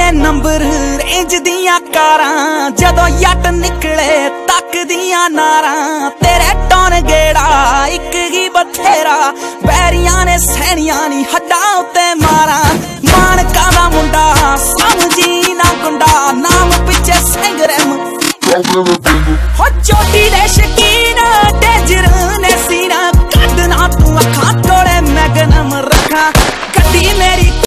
number range दियां कारां जदों जट निकले तक दियां नारां तेरे टौन गेड़ा इक ही बथेरा बैरियां ने सैनियां नी हड्डां उत्ते मारां मानका दा मुंडा समझी ना गुंडा नाम पिछे सिंगरम हो